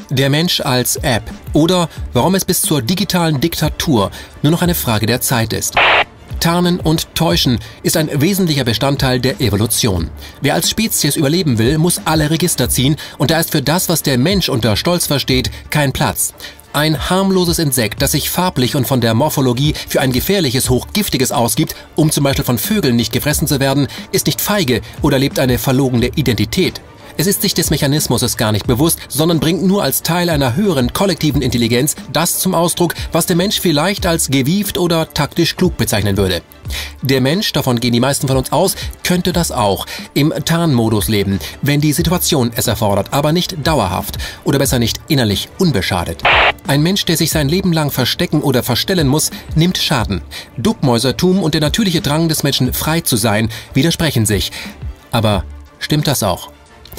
Der Mensch als App oder warum es bis zur digitalen Diktatur nur noch eine Frage der Zeit ist. Tarnen und Täuschen ist ein wesentlicher Bestandteil der Evolution. Wer als Spezies überleben will, muss alle Register ziehen und da ist für das, was der Mensch unter Stolz versteht, kein Platz. Ein harmloses Insekt, das sich farblich und von der Morphologie für ein gefährliches, hochgiftiges ausgibt, um zum Beispiel von Vögeln nicht gefressen zu werden, ist nicht feige oder lebt eine verlogene Identität. Es ist sich des Mechanismus gar nicht bewusst, sondern bringt nur als Teil einer höheren kollektiven Intelligenz das zum Ausdruck, was der Mensch vielleicht als gewieft oder taktisch klug bezeichnen würde. Der Mensch, davon gehen die meisten von uns aus, könnte das auch, im Tarnmodus leben, wenn die Situation es erfordert, aber nicht dauerhaft oder besser nicht innerlich unbeschadet. Ein Mensch, der sich sein Leben lang verstecken oder verstellen muss, nimmt Schaden. Duckmäusertum und der natürliche Drang des Menschen, frei zu sein, widersprechen sich. Aber stimmt das auch?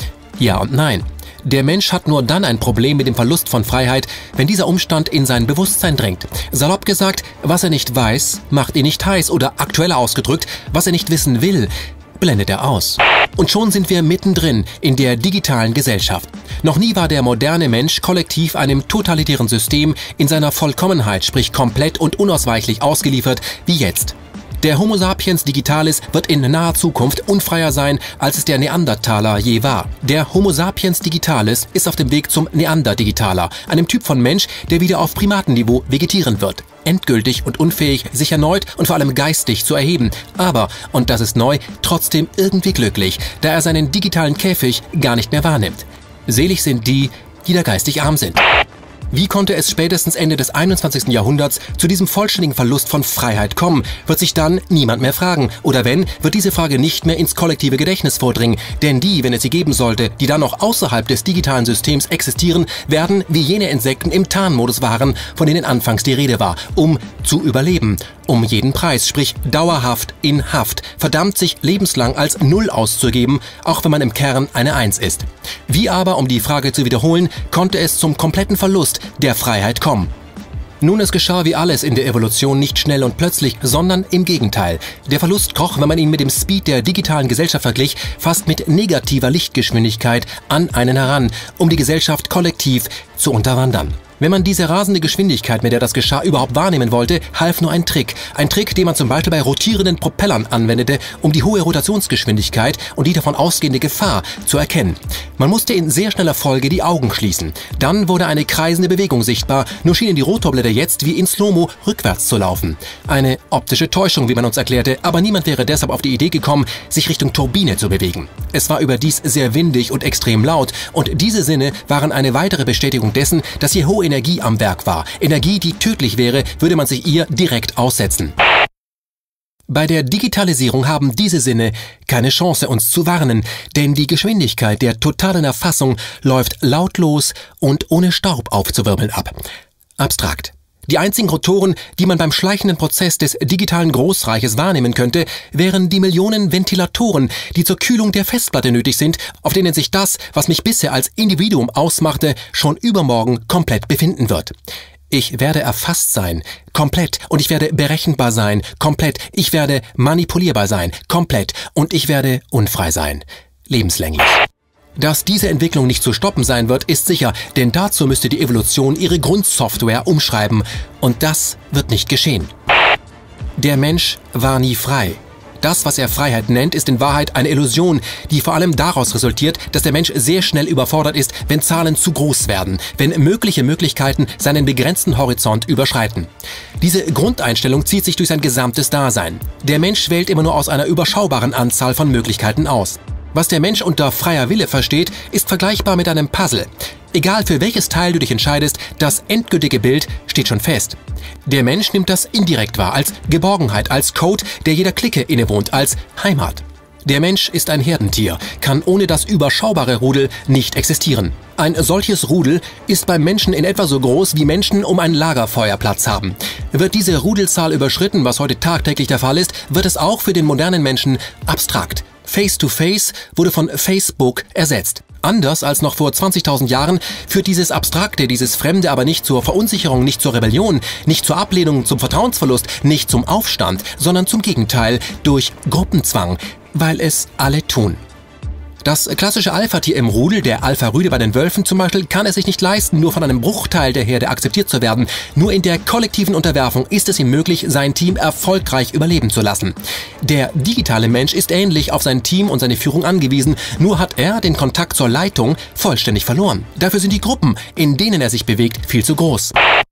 Ja und nein. Der Mensch hat nur dann ein Problem mit dem Verlust von Freiheit, wenn dieser Umstand in sein Bewusstsein dringt. Salopp gesagt, was er nicht weiß, macht ihn nicht heiß oder aktueller ausgedrückt, was er nicht wissen will, blendet er aus. Und schon sind wir mittendrin in der digitalen Gesellschaft. Noch nie war der moderne Mensch kollektiv einem totalitären System in seiner Vollkommenheit, sprich komplett und unausweichlich ausgeliefert wie jetzt. Der Homo sapiens digitalis wird in naher Zukunft unfreier sein, als es der Neandertaler je war. Der Homo sapiens digitalis ist auf dem Weg zum Neanderdigitaler, einem Typ von Mensch, der wieder auf Primatenniveau vegetieren wird. Endgültig und unfähig, sich erneut und vor allem geistig zu erheben, aber, und das ist neu, trotzdem irgendwie glücklich, da er seinen digitalen Käfig gar nicht mehr wahrnimmt. Selig sind die, die da geistig arm sind. Wie konnte es spätestens Ende des 21. Jahrhunderts zu diesem vollständigen Verlust von Freiheit kommen, wird sich dann niemand mehr fragen. Oder wenn, wird diese Frage nicht mehr ins kollektive Gedächtnis vordringen. Denn die, wenn es sie geben sollte, die dann noch außerhalb des digitalen Systems existieren, werden wie jene Insekten im Tarnmodus waren, von denen anfangs die Rede war, um zu überleben. Um jeden Preis, sprich dauerhaft in Haft, verdammt sich lebenslang als Null auszugeben, auch wenn man im Kern eine Eins ist. Wie aber, um die Frage zu wiederholen, konnte es zum kompletten Verlust der Freiheit kommen? Nun, es geschah wie alles in der Evolution nicht schnell und plötzlich, sondern im Gegenteil. Der Verlust kroch, wenn man ihn mit dem Speed der digitalen Gesellschaft verglich, fast mit negativer Lichtgeschwindigkeit an einen heran, um die Gesellschaft kollektiv zu unterwandern. Wenn man diese rasende Geschwindigkeit, mit der das geschah, überhaupt wahrnehmen wollte, half nur ein Trick. Ein Trick, den man zum Beispiel bei rotierenden Propellern anwendete, um die hohe Rotationsgeschwindigkeit und die davon ausgehende Gefahr zu erkennen. Man musste in sehr schneller Folge die Augen schließen. Dann wurde eine kreisende Bewegung sichtbar, nur schienen die Rotorblätter jetzt wie in Slow-Mo rückwärts zu laufen. Eine optische Täuschung, wie man uns erklärte, aber niemand wäre deshalb auf die Idee gekommen, sich Richtung Turbine zu bewegen. Es war überdies sehr windig und extrem laut und diese Sinne waren eine weitere Bestätigung dessen, dass hier hohe Energie am Werk war. Energie, die tödlich wäre, würde man sich ihr direkt aussetzen. Bei der Digitalisierung haben diese Sinne keine Chance, uns zu warnen, denn die Geschwindigkeit der totalen Erfassung läuft lautlos und ohne Staub aufzuwirbeln ab. Abstrakt. Die einzigen Rotoren, die man beim schleichenden Prozess des digitalen Großreiches wahrnehmen könnte, wären die Millionen Ventilatoren, die zur Kühlung der Festplatte nötig sind, auf denen sich das, was mich bisher als Individuum ausmachte, schon übermorgen komplett befinden wird. Ich werde erfasst sein, komplett, und ich werde berechenbar sein, komplett, ich werde manipulierbar sein, komplett, und ich werde unfrei sein, lebenslänglich. Dass diese Entwicklung nicht zu stoppen sein wird, ist sicher, denn dazu müsste die Evolution ihre Grundsoftware umschreiben. Und das wird nicht geschehen. Der Mensch war nie frei. Das, was er Freiheit nennt, ist in Wahrheit eine Illusion, die vor allem daraus resultiert, dass der Mensch sehr schnell überfordert ist, wenn Zahlen zu groß werden, wenn mögliche Möglichkeiten seinen begrenzten Horizont überschreiten. Diese Grundeinstellung zieht sich durch sein gesamtes Dasein. Der Mensch wählt immer nur aus einer überschaubaren Anzahl von Möglichkeiten aus. Was der Mensch unter freier Wille versteht, ist vergleichbar mit einem Puzzle. Egal für welches Teil du dich entscheidest, das endgültige Bild steht schon fest. Der Mensch nimmt das indirekt wahr, als Geborgenheit, als Code, der jeder Clique innewohnt, als Heimat. Der Mensch ist ein Herdentier, kann ohne das überschaubare Rudel nicht existieren. Ein solches Rudel ist beim Menschen in etwa so groß, wie Menschen um ein Lagerfeuer Platz haben. Wird diese Rudelzahl überschritten, was heute tagtäglich der Fall ist, wird es auch für den modernen Menschen abstrakt. Face-to-Face wurde von Facebook ersetzt. Anders als noch vor 20.000 Jahren führt dieses Abstrakte, dieses Fremde aber nicht zur Verunsicherung, nicht zur Rebellion, nicht zur Ablehnung, zum Vertrauensverlust, nicht zum Aufstand, sondern zum Gegenteil, durch Gruppenzwang, weil es alle tun. Das klassische Alpha-Tier im Rudel, der Alpha-Rüde bei den Wölfen zum Beispiel, kann es sich nicht leisten, nur von einem Bruchteil der Herde akzeptiert zu werden. Nur in der kollektiven Unterwerfung ist es ihm möglich, sein Team erfolgreich überleben zu lassen. Der digitale Mensch ist ähnlich auf sein Team und seine Führung angewiesen, nur hat er den Kontakt zur Leitung vollständig verloren. Dafür sind die Gruppen, in denen er sich bewegt, viel zu groß.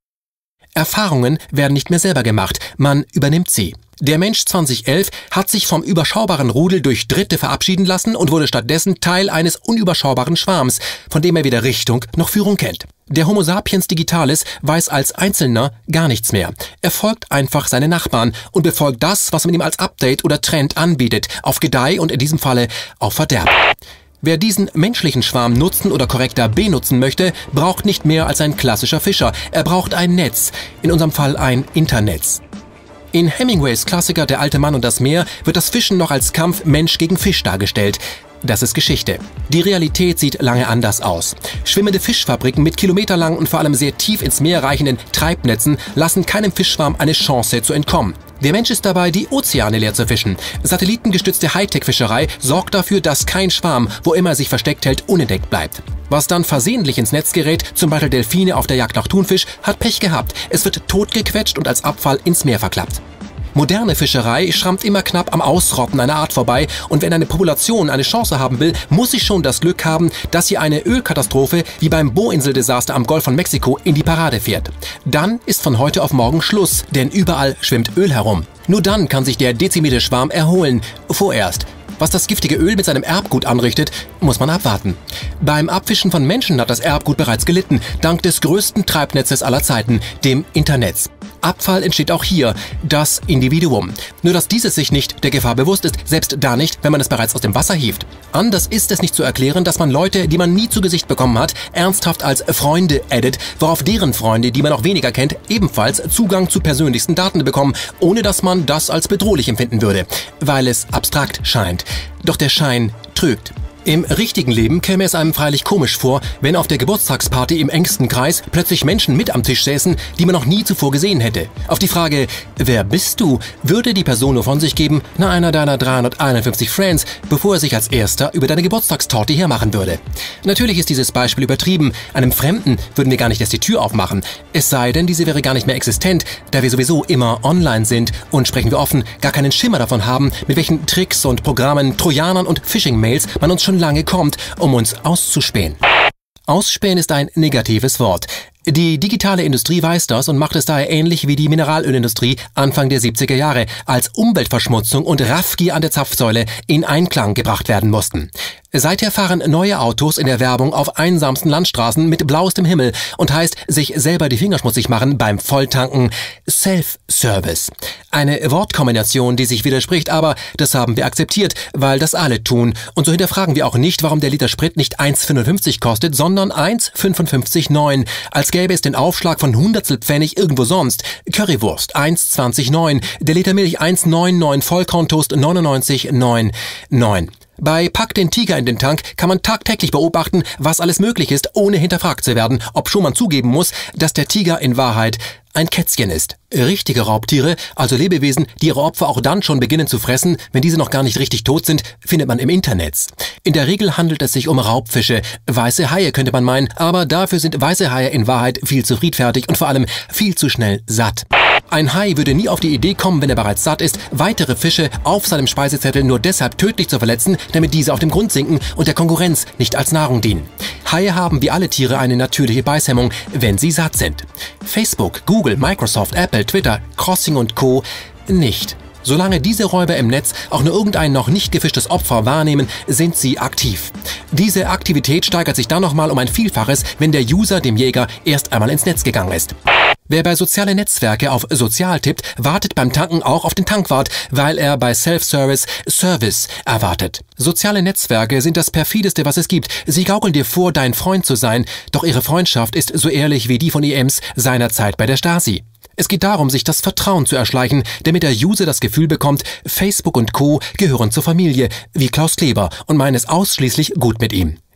Erfahrungen werden nicht mehr selber gemacht, man übernimmt sie. Der Mensch 2011 hat sich vom überschaubaren Rudel durch Dritte verabschieden lassen und wurde stattdessen Teil eines unüberschaubaren Schwarms, von dem er weder Richtung noch Führung kennt. Der Homo sapiens digitalis weiß als Einzelner gar nichts mehr. Er folgt einfach seinen Nachbarn und befolgt das, was man ihm als Update oder Trend anbietet, auf Gedeih und in diesem Falle auf Verderb. Wer diesen menschlichen Schwarm nutzen oder korrekter benutzen möchte, braucht nicht mehr als ein klassischer Fischer. Er braucht ein Netz, in unserem Fall ein Internetz. In Hemingways Klassiker Der alte Mann und das Meer wird das Fischen noch als Kampf Mensch gegen Fisch dargestellt. Das ist Geschichte. Die Realität sieht lange anders aus. Schwimmende Fischfabriken mit kilometerlangen und vor allem sehr tief ins Meer reichenden Treibnetzen lassen keinem Fischschwarm eine Chance zu entkommen. Der Mensch ist dabei, die Ozeane leer zu fischen. Satellitengestützte Hightech-Fischerei sorgt dafür, dass kein Schwarm, wo immer er sich versteckt hält, unentdeckt bleibt. Was dann versehentlich ins Netz gerät, zum Beispiel Delfine auf der Jagd nach Thunfisch, hat Pech gehabt. Es wird totgequetscht und als Abfall ins Meer verklappt. Moderne Fischerei schrammt immer knapp am Ausrotten einer Art vorbei und wenn eine Population eine Chance haben will, muss sie schon das Glück haben, dass sie eine Ölkatastrophe wie beim Bohrinseldesaster am Golf von Mexiko in die Parade fährt. Dann ist von heute auf morgen Schluss, denn überall schwimmt Öl herum. Nur dann kann sich der dezimierte Schwarm erholen. Vorerst. Was das giftige Öl mit seinem Erbgut anrichtet, muss man abwarten. Beim Abfischen von Menschen hat das Erbgut bereits gelitten, dank des größten Treibnetzes aller Zeiten, dem Internet. Abfall entsteht auch hier, das Individuum. Nur dass dieses sich nicht der Gefahr bewusst ist, selbst da nicht, wenn man es bereits aus dem Wasser hieft. Anders ist es nicht zu erklären, dass man Leute, die man nie zu Gesicht bekommen hat, ernsthaft als Freunde addet, worauf deren Freunde, die man noch weniger kennt, ebenfalls Zugang zu persönlichsten Daten bekommen, ohne dass man das als bedrohlich empfinden würde, weil es abstrakt scheint. Doch der Schein trügt. Im richtigen Leben käme es einem freilich komisch vor, wenn auf der Geburtstagsparty im engsten Kreis plötzlich Menschen mit am Tisch säßen, die man noch nie zuvor gesehen hätte. Auf die Frage, wer bist du, würde die Person nur von sich geben, na einer deiner 351 Friends, bevor er sich als erster über deine Geburtstagstorte hermachen würde. Natürlich ist dieses Beispiel übertrieben, einem Fremden würden wir gar nicht erst die Tür aufmachen, es sei denn, diese wäre gar nicht mehr existent, da wir sowieso immer online sind und, sprechen wir offen, gar keinen Schimmer davon haben, mit welchen Tricks und Programmen, Trojanern und Phishing-Mails man uns schon lange kommt, um uns auszuspähen. Ausspähen ist ein negatives Wort. Die digitale Industrie weiß das und macht es daher ähnlich wie die Mineralölindustrie Anfang der 70er Jahre, als Umweltverschmutzung und Raffgier an der Zapfsäule in Einklang gebracht werden mussten. Seither fahren neue Autos in der Werbung auf einsamsten Landstraßen mit blauestem Himmel und heißt sich selber die Finger schmutzig machen beim Volltanken Self-Service. Eine Wortkombination, die sich widerspricht, aber das haben wir akzeptiert, weil das alle tun. Und so hinterfragen wir auch nicht, warum der Liter Sprit nicht 1,55 kostet, sondern 1,55,9, als gäbe es den Aufschlag von Hundertstel Pfennig irgendwo sonst. Currywurst 1,20,9, der Liter Milch 1,99, Vollkorntoast 99,99. Bei Pack den Tiger in den Tank kann man tagtäglich beobachten, was alles möglich ist, ohne hinterfragt zu werden, obschon man zugeben muss, dass der Tiger in Wahrheit ein Kätzchen ist. Richtige Raubtiere, also Lebewesen, die ihre Opfer auch dann schon beginnen zu fressen, wenn diese noch gar nicht richtig tot sind, findet man im Internet. In der Regel handelt es sich um Raubfische. Weiße Haie könnte man meinen, aber dafür sind weiße Haie in Wahrheit viel zu friedfertig und vor allem viel zu schnell satt. Ein Hai würde nie auf die Idee kommen, wenn er bereits satt ist, weitere Fische auf seinem Speisezettel nur deshalb tödlich zu verletzen, damit diese auf dem Grund sinken und der Konkurrenz nicht als Nahrung dienen. Haie haben wie alle Tiere eine natürliche Beißhemmung, wenn sie satt sind. Facebook, Google, Microsoft, Apple, Twitter, Crossing und Co. nicht. Solange diese Räuber im Netz auch nur irgendein noch nicht gefischtes Opfer wahrnehmen, sind sie aktiv. Diese Aktivität steigert sich dann nochmal um ein Vielfaches, wenn der User dem Jäger erst einmal ins Netz gegangen ist. Wer bei soziale Netzwerke auf Sozial tippt, wartet beim Tanken auch auf den Tankwart, weil er bei Self-Service Service erwartet. Soziale Netzwerke sind das perfideste, was es gibt. Sie gaukeln dir vor, dein Freund zu sein, doch ihre Freundschaft ist so ehrlich wie die von Ems seinerzeit bei der Stasi. Es geht darum, sich das Vertrauen zu erschleichen, damit der User das Gefühl bekommt, Facebook und Co. gehören zur Familie, wie Klaus Kleber, und meinen es ausschließlich gut mit ihm.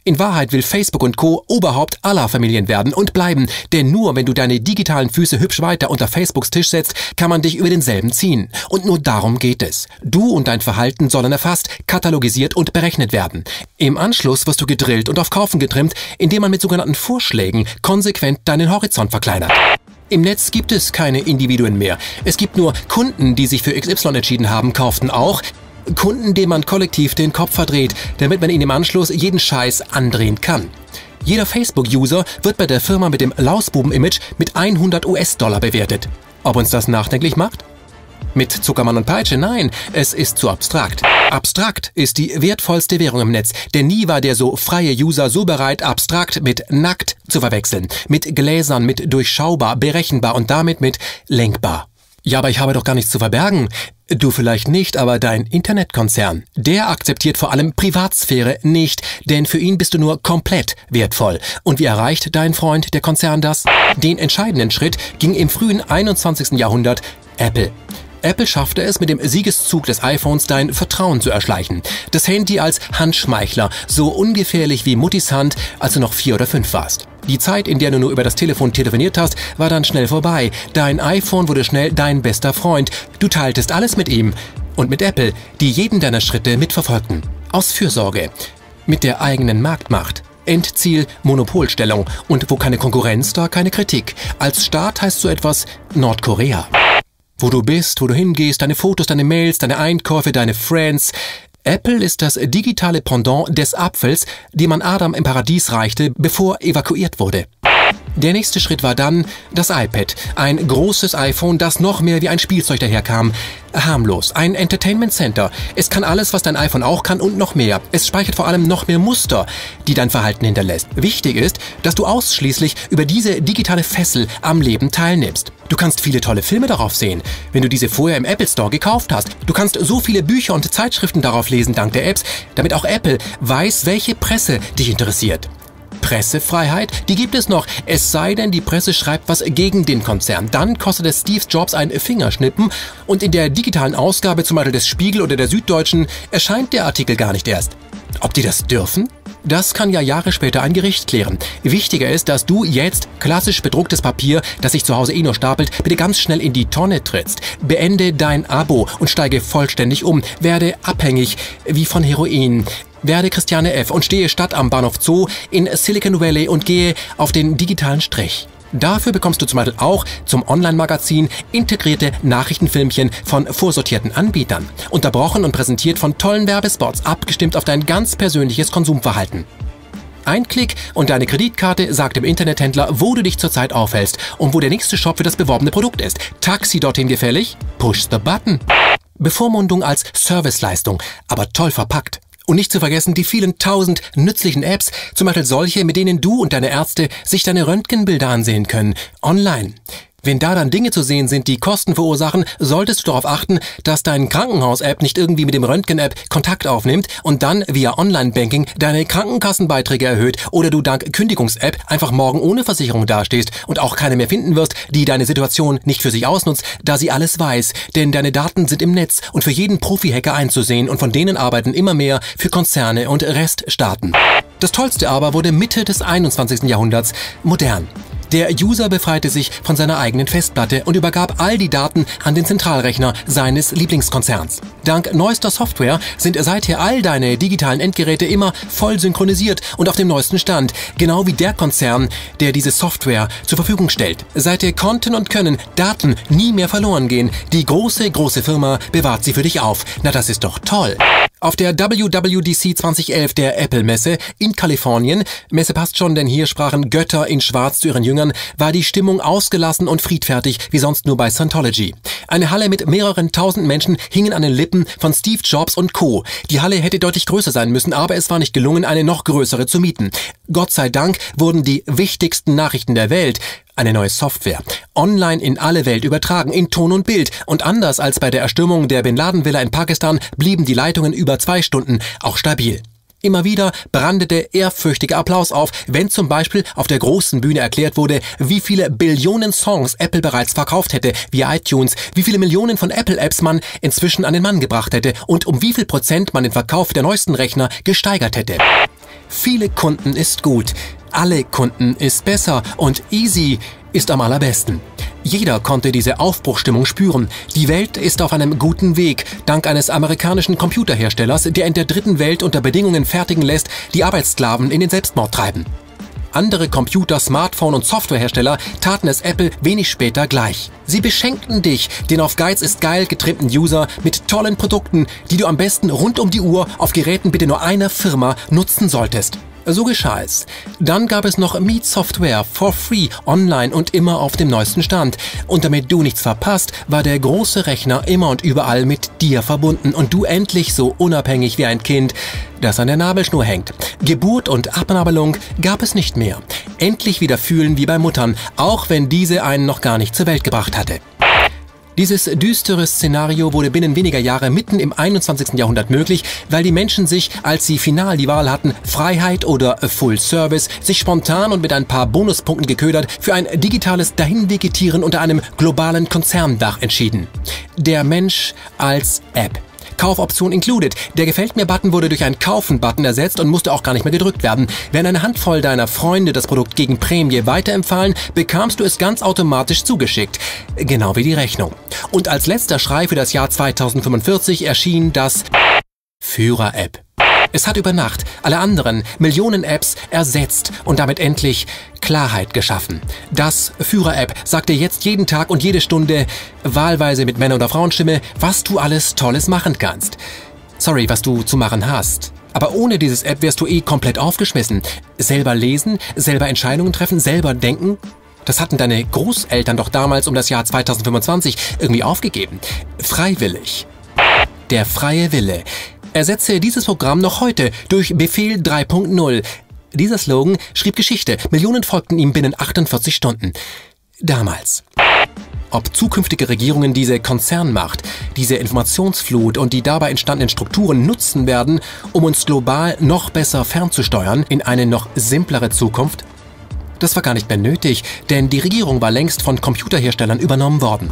In Wahrheit will Facebook und Co. Oberhaupt aller Familien werden und bleiben, denn nur wenn du deine digitalen Füße hübsch weiter unter Facebooks Tisch setzt, kann man dich über denselben ziehen. Und nur darum geht es. Du und dein Verhalten sollen erfasst, katalogisiert und berechnet werden. Im Anschluss wirst du gedrillt und auf Kaufen getrimmt, indem man mit sogenannten Vorschlägen konsequent deinen Horizont verkleinert. Im Netz gibt es keine Individuen mehr. Es gibt nur Kunden, die sich für XY entschieden haben, kauften auch. Kunden, denen man kollektiv den Kopf verdreht, damit man ihnen im Anschluss jeden Scheiß andrehen kann. Jeder Facebook-User wird bei der Firma mit dem Lausbuben-Image mit 100 US-Dollar bewertet. Ob uns das nachdenklich macht? Mit Zuckermann und Peitsche? Nein, es ist zu abstrakt. Abstrakt ist die wertvollste Währung im Netz, denn nie war der so freie User so bereit, abstrakt mit nackt zu verwechseln, mit Gläsern, mit durchschaubar, berechenbar und damit mit lenkbar. Ja, aber ich habe doch gar nichts zu verbergen. Du vielleicht nicht, aber dein Internetkonzern, der akzeptiert vor allem Privatsphäre nicht, denn für ihn bist du nur komplett wertvoll. Und wie erreicht dein Freund, der Konzern, das? Den entscheidenden Schritt ging im frühen 21. Jahrhundert Apple. Apple schaffte es, mit dem Siegeszug des iPhones dein Vertrauen zu erschleichen. Das Handy als Handschmeichler, so ungefährlich wie Muttis Hand, als du noch 4 oder 5 warst. Die Zeit, in der du nur über das Telefon telefoniert hast, war dann schnell vorbei. Dein iPhone wurde schnell dein bester Freund. Du teiltest alles mit ihm. Und mit Apple, die jeden deiner Schritte mitverfolgten. Aus Fürsorge. Mit der eigenen Marktmacht. Endziel Monopolstellung. Und wo keine Konkurrenz, da keine Kritik. Als Staat heißt so etwas Nordkorea. Wo du bist, wo du hingehst, deine Fotos, deine Mails, deine Einkäufe, deine Friends. Apple ist das digitale Pendant des Apfels, dem man Adam im Paradies reichte, bevor evakuiert wurde. Der nächste Schritt war dann das iPad, ein großes iPhone, das noch mehr wie ein Spielzeug daherkam. Harmlos, ein Entertainment Center. Es kann alles, was dein iPhone auch kann und noch mehr. Es speichert vor allem noch mehr Muster, die dein Verhalten hinterlässt. Wichtig ist, dass du ausschließlich über diese digitale Fessel am Leben teilnimmst. Du kannst viele tolle Filme darauf sehen, wenn du diese vorher im Apple Store gekauft hast. Du kannst so viele Bücher und Zeitschriften darauf lesen dank der Apps, damit auch Apple weiß, welche Presse dich interessiert. Pressefreiheit, die gibt es noch, es sei denn, die Presse schreibt was gegen den Konzern. Dann kostet es Steve Jobs ein Fingerschnippen und in der digitalen Ausgabe zum Beispiel des Spiegel oder der Süddeutschen erscheint der Artikel gar nicht erst. Ob die das dürfen? Das kann ja Jahre später ein Gericht klären. Wichtiger ist, dass du jetzt klassisch bedrucktes Papier, das sich zu Hause eh nur stapelt, bitte ganz schnell in die Tonne trittst. Beende dein Abo und steige vollständig um. Werde abhängig wie von Heroin. Werde Christiane F. und stehe statt am Bahnhof Zoo in Silicon Valley und gehe auf den digitalen Strich. Dafür bekommst du zum Beispiel auch zum Online-Magazin integrierte Nachrichtenfilmchen von vorsortierten Anbietern, unterbrochen und präsentiert von tollen Werbespots, abgestimmt auf dein ganz persönliches Konsumverhalten. Ein Klick und deine Kreditkarte sagt dem Internethändler, wo du dich zurzeit aufhältst und wo der nächste Shop für das beworbene Produkt ist. Taxi dorthin gefällig? Push the button. Bevormundung als Serviceleistung, aber toll verpackt. Und nicht zu vergessen die vielen 1000 nützlichen Apps, zum Beispiel solche, mit denen du und deine Ärzte sich deine Röntgenbilder ansehen können, online. Wenn da dann Dinge zu sehen sind, die Kosten verursachen, solltest du darauf achten, dass dein Krankenhaus-App nicht irgendwie mit dem Röntgen-App Kontakt aufnimmt und dann via Online-Banking deine Krankenkassenbeiträge erhöht oder du dank Kündigungs-App einfach morgen ohne Versicherung dastehst und auch keine mehr finden wirst, die deine Situation nicht für sich ausnutzt, da sie alles weiß. Denn deine Daten sind im Netz und für jeden Profi-Hacker einzusehen und von denen arbeiten immer mehr für Konzerne und Reststaaten. Das Tollste aber wurde Mitte des 21. Jahrhunderts modern. Der User befreite sich von seiner eigenen Festplatte und übergab all die Daten an den Zentralrechner seines Lieblingskonzerns. Dank neuester Software sind seither all deine digitalen Endgeräte immer voll synchronisiert und auf dem neuesten Stand, genau wie der Konzern, der diese Software zur Verfügung stellt. Seither konnten und können Daten nie mehr verloren gehen. Die große Firma bewahrt sie für dich auf. Na, das ist doch toll. Auf der WWDC 2011 der Apple-Messe in Kalifornien, Messe passt schon, denn hier sprachen Götter in Schwarz zu ihren Jüngern, war die Stimmung ausgelassen und friedfertig wie sonst nur bei Scientology. Eine Halle mit mehreren tausend Menschen hingen an den Lippen von Steve Jobs und Co. Die Halle hätte deutlich größer sein müssen, aber es war nicht gelungen, eine noch größere zu mieten. Gott sei Dank wurden die wichtigsten Nachrichten der Welt, eine neue Software, online in alle Welt übertragen, in Ton und Bild. Und anders als bei der Erstürmung der Bin Laden Villa in Pakistan blieben die Leitungen über 2 Stunden auch stabil. Immer wieder brandete ehrfürchtiger Applaus auf, wenn zum Beispiel auf der großen Bühne erklärt wurde, wie viele Billionen Songs Apple bereits verkauft hätte via iTunes, wie viele Millionen von Apple-Apps man inzwischen an den Mann gebracht hätte und um wie viel Prozent man den Verkauf der neuesten Rechner gesteigert hätte. Viele Kunden ist gut, alle Kunden ist besser und easy ist am allerbesten. Jeder konnte diese Aufbruchstimmung spüren. Die Welt ist auf einem guten Weg, dank eines amerikanischen Computerherstellers, der in der dritten Welt unter Bedingungen fertigen lässt, die Arbeitssklaven in den Selbstmord treiben. Andere Computer-, Smartphone- und Softwarehersteller taten es Apple wenig später gleich. Sie beschenkten dich, den auf Geiz ist geil getrimmten User, mit tollen Produkten, die du am besten rund um die Uhr auf Geräten bitte nur einer Firma nutzen solltest. So geschah es. Dann gab es noch Meet Software for free, online und immer auf dem neuesten Stand. Und damit du nichts verpasst, war der große Rechner immer und überall mit dir verbunden und du endlich so unabhängig wie ein Kind, das an der Nabelschnur hängt. Geburt und Abnabelung gab es nicht mehr. Endlich wieder fühlen wie bei Muttern, auch wenn diese einen noch gar nicht zur Welt gebracht hatte. Dieses düstere Szenario wurde binnen weniger Jahre mitten im 21. Jahrhundert möglich, weil die Menschen sich, als sie final die Wahl hatten, Freiheit oder Full Service, sich spontan und mit ein paar Bonuspunkten geködert für ein digitales Dahinvegetieren unter einem globalen Konzerndach entschieden. Der Mensch als App. Kaufoption included. Der Gefällt-mir-Button wurde durch einen Kaufen-Button ersetzt und musste auch gar nicht mehr gedrückt werden. Wenn eine Handvoll deiner Freunde das Produkt gegen Prämie weiterempfahlen, bekamst du es ganz automatisch zugeschickt. Genau wie die Rechnung. Und als letzter Schrei für das Jahr 2045 erschien das Führer-App. Es hat über Nacht alle anderen Millionen Apps ersetzt und damit endlich Klarheit geschaffen. Das Führer-App sagt dir jetzt jeden Tag und jede Stunde, wahlweise mit Männer- oder Frauenstimme, was du alles Tolles machen kannst. Sorry, was du zu machen hast. Aber ohne dieses App wärst du komplett aufgeschmissen. Selber lesen, selber Entscheidungen treffen, selber denken. Das hatten deine Großeltern doch damals um das Jahr 2025 irgendwie aufgegeben. Freiwillig. Der freie Wille. Ersetze dieses Programm noch heute durch Befehl 3.0. Dieser Slogan schrieb Geschichte. Millionen folgten ihm binnen 48 Stunden. Damals. Ob zukünftige Regierungen diese Konzernmacht, diese Informationsflut und die dabei entstandenen Strukturen nutzen werden, um uns global noch besser fernzusteuern in eine noch simplere Zukunft? Das war gar nicht mehr nötig, denn die Regierung war längst von Computerherstellern übernommen worden.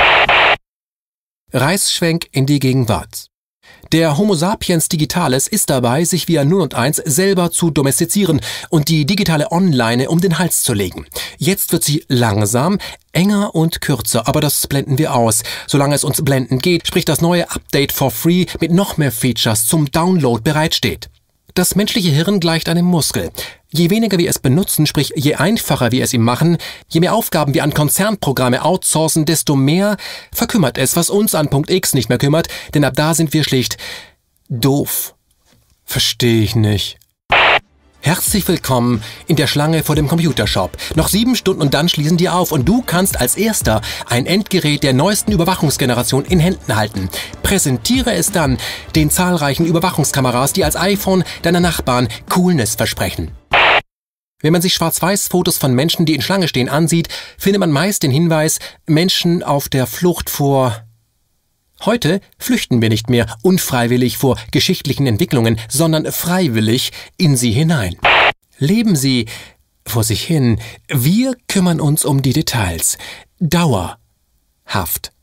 Reißschwenk in die Gegenwart. Der Homo sapiens digitalis ist dabei, sich via 0 und 1 selber zu domestizieren und die digitale Online um den Hals zu legen. Jetzt wird sie langsam, enger und kürzer, aber das blenden wir aus. Solange es uns blenden geht, sprich das neue Update for free mit noch mehr Features zum Download bereitsteht. Das menschliche Hirn gleicht einem Muskel. Je weniger wir es benutzen, sprich je einfacher wir es ihm machen, je mehr Aufgaben wir an Konzernprogramme outsourcen, desto mehr verkümmert es, was uns an Punkt X nicht mehr kümmert, denn ab da sind wir schlicht doof. Verstehe ich nicht. Herzlich willkommen in der Schlange vor dem Computershop. Noch 7 Stunden und dann schließen die auf und du kannst als Erster ein Endgerät der neuesten Überwachungsgeneration in Händen halten. Präsentiere es dann den zahlreichen Überwachungskameras, die als iPhone deiner Nachbarn Coolness versprechen. Wenn man sich Schwarz-Weiß-Fotos von Menschen, die in Schlange stehen, ansieht, findet man meist den Hinweis, Menschen auf der Flucht vor... Heute flüchten wir nicht mehr unfreiwillig vor geschichtlichen Entwicklungen, sondern freiwillig in sie hinein. Leben sie vor sich hin. Wir kümmern uns um die Details. Dauerhaft.